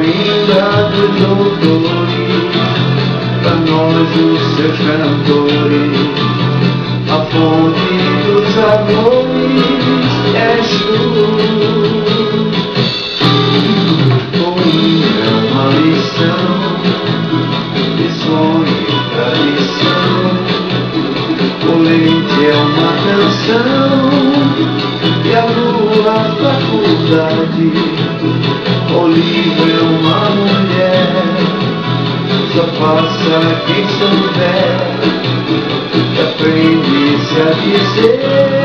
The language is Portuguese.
ainda dos doutores, pra nós os seus cantores, a fonte dos amores és tu. É uma lição de sonho e tradição, o leite é uma canção e a lua a faculdade, o livro é uma mulher, só passa quem souber, que aprende-se a dizer.